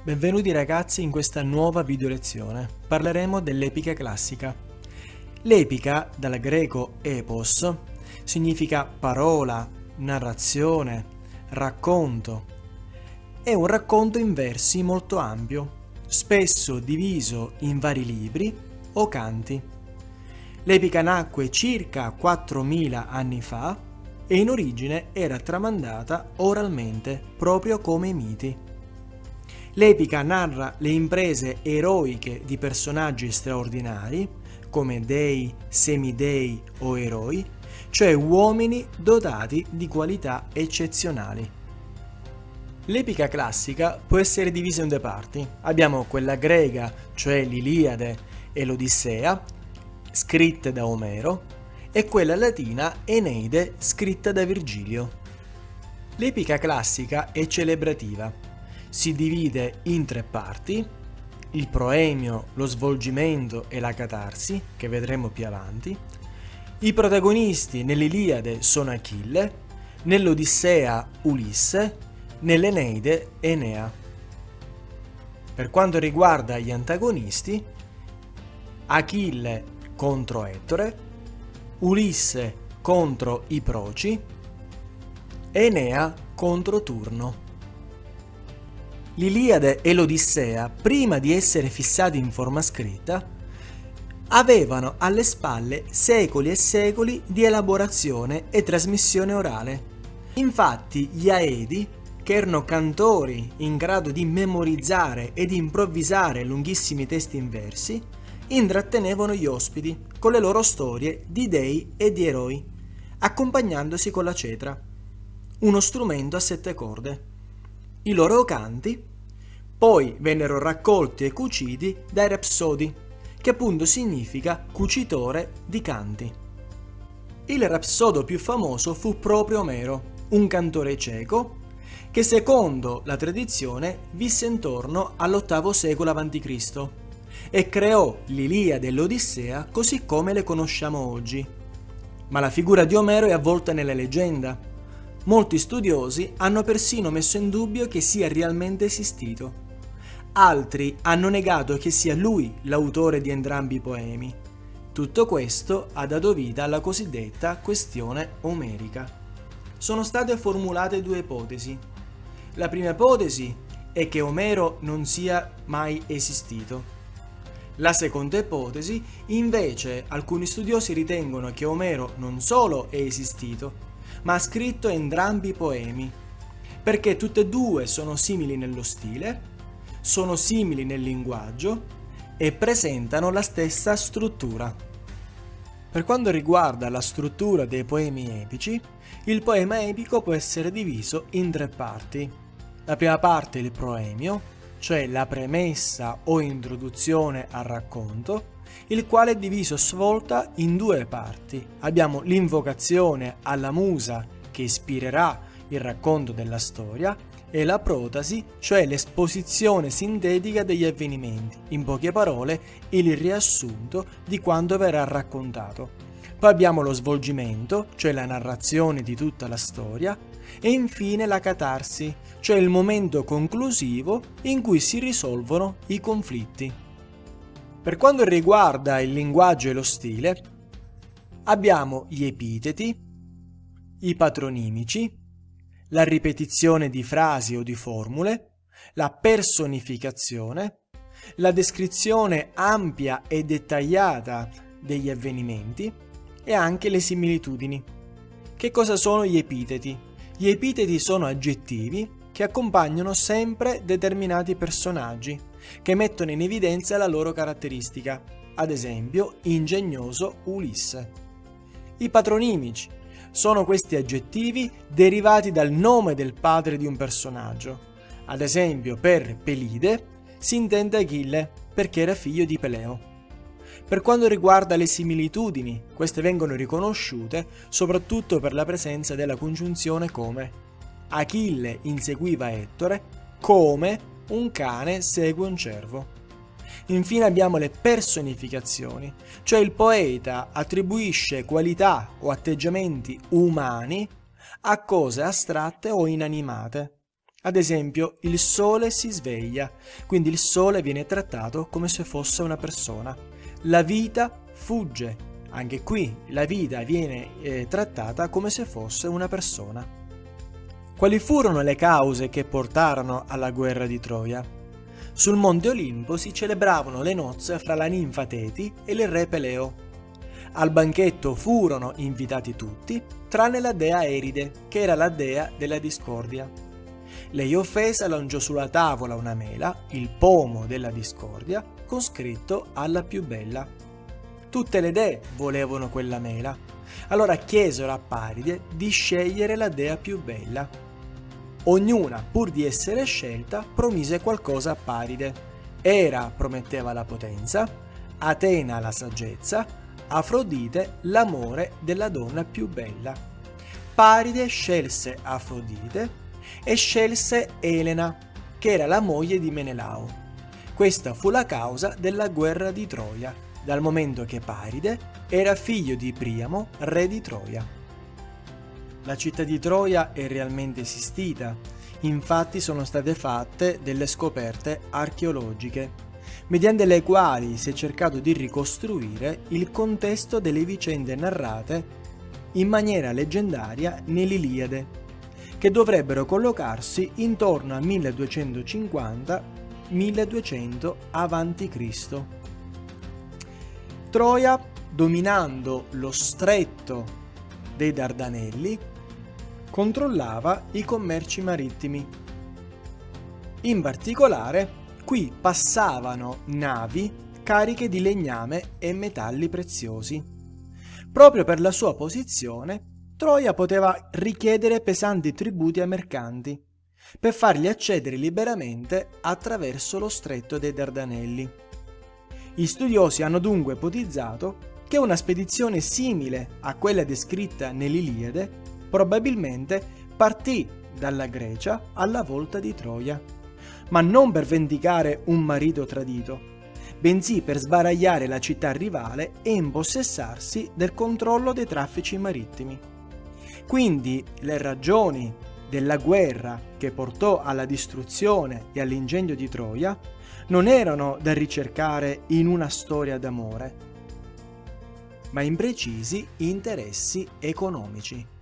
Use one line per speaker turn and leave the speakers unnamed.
Benvenuti ragazzi in questa nuova video lezione. Parleremo dell'epica classica. L'epica, dal greco epos, significa parola, narrazione, racconto. È un racconto in versi molto ampio, spesso diviso in vari libri o canti. L'epica nacque circa 4000 anni fa e in origine era tramandata oralmente, proprio come i miti. L'epica narra le imprese eroiche di personaggi straordinari, come dei, semidei o eroi, cioè uomini dotati di qualità eccezionali. L'epica classica può essere divisa in due parti. Abbiamo quella greca, cioè l'Iliade e l'Odissea, scritte da Omero, e quella latina Eneide, scritta da Virgilio. L'epica classica è celebrativa. Si divide in tre parti: il proemio, lo svolgimento e la catarsi, che vedremo più avanti. I protagonisti nell'Iliade sono Achille, nell'Odissea Ulisse, nell'Eneide Enea. Per quanto riguarda gli antagonisti, Achille contro Ettore, Ulisse contro i Proci, Enea contro Turno. L'Iliade e l'Odissea, prima di essere fissati in forma scritta, avevano alle spalle secoli e secoli di elaborazione e trasmissione orale. Infatti gli Aedi, che erano cantori in grado di memorizzare ed improvvisare lunghissimi testi in versi, intrattenevano gli ospiti con le loro storie di dei e di eroi, accompagnandosi con la cetra, uno strumento a 7 corde. I loro canti poi vennero raccolti e cuciti dai rapsodi, che appunto significa cucitore di canti. Il rapsodo più famoso fu proprio Omero, un cantore ceco che secondo la tradizione visse intorno all'8° secolo a.C. e creò l'Iliade e l'Odissea così come le conosciamo oggi. Ma la figura di Omero è avvolta nella leggenda. Molti studiosi hanno persino messo in dubbio che sia realmente esistito. Altri hanno negato che sia lui l'autore di entrambi i poemi. Tutto questo ha dato vita alla cosiddetta questione omerica. Sono state formulate due ipotesi. La prima ipotesi è che Omero non sia mai esistito. La seconda ipotesi, invece, alcuni studiosi ritengono che Omero non solo è esistito, ma ha scritto entrambi i poemi, perché tutte e due sono simili nello stile, sono simili nel linguaggio e presentano la stessa struttura. Per quanto riguarda la struttura dei poemi epici, il poema epico può essere diviso in tre parti. La prima parte è il proemio, cioè la premessa o introduzione al racconto, il quale è diviso a sua volta in due parti. Abbiamo l'invocazione alla musa che ispirerà il racconto della storia e la protasi, cioè l'esposizione sintetica degli avvenimenti, in poche parole il riassunto di quanto verrà raccontato. Poi abbiamo lo svolgimento, cioè la narrazione di tutta la storia, e infine la catarsi, cioè il momento conclusivo in cui si risolvono i conflitti. Per quanto riguarda il linguaggio e lo stile, abbiamo gli epiteti, i patronimici, la ripetizione di frasi o di formule, la personificazione, la descrizione ampia e dettagliata degli avvenimenti e anche le similitudini. Che cosa sono gli epiteti? Gli epiteti sono aggettivi che accompagnano sempre determinati personaggi, che mettono in evidenza la loro caratteristica, ad esempio ingegnoso Ulisse. I patronimici sono questi aggettivi derivati dal nome del padre di un personaggio. Ad esempio per Pelide si intende Achille perché era figlio di Peleo. Per quanto riguarda le similitudini, queste vengono riconosciute soprattutto per la presenza della congiunzione come. Achille inseguiva Ettore come un cane segue un cervo. Infine abbiamo le personificazioni, cioè il poeta attribuisce qualità o atteggiamenti umani a cose astratte o inanimate. Ad esempio, il sole si sveglia, quindi il sole viene trattato come se fosse una persona. La vita fugge, anche qui la vita viene trattata come se fosse una persona. Quali furono le cause che portarono alla guerra di Troia? Sul monte Olimpo si celebravano le nozze fra la ninfa Teti e il re Peleo. Al banchetto furono invitati tutti, tranne la dea Eride, che era la dea della discordia. Lei offesa lanciò sulla tavola una mela, il pomo della discordia, con scritto alla più bella. Tutte le dee volevano quella mela, allora chiesero a Paride di scegliere la dea più bella. Ognuna, pur di essere scelta, promise qualcosa a Paride. Era prometteva la potenza, Atena la saggezza, Afrodite l'amore della donna più bella. Paride scelse Afrodite e scelse Elena, che era la moglie di Menelao. Questa fu la causa della guerra di Troia, dal momento che Paride era figlio di Priamo, re di Troia. La città di Troia è realmente esistita, infatti sono state fatte delle scoperte archeologiche, mediante le quali si è cercato di ricostruire il contesto delle vicende narrate in maniera leggendaria nell'Iliade, che dovrebbero collocarsi intorno al 1250-1200 a.C. Troia, dominando lo stretto dei Dardanelli, controllava i commerci marittimi. In particolare, qui passavano navi cariche di legname e metalli preziosi. Proprio per la sua posizione, Troia poteva richiedere pesanti tributi ai mercanti per farli accedere liberamente attraverso lo stretto dei Dardanelli. Gli studiosi hanno dunque ipotizzato che una spedizione simile a quella descritta nell'Iliade probabilmente partì dalla Grecia alla volta di Troia, ma non per vendicare un marito tradito, bensì per sbaragliare la città rivale e impossessarsi del controllo dei traffici marittimi. Quindi le ragioni della guerra che portò alla distruzione e all'incendio di Troia non erano da ricercare in una storia d'amore, ma in precisi interessi economici.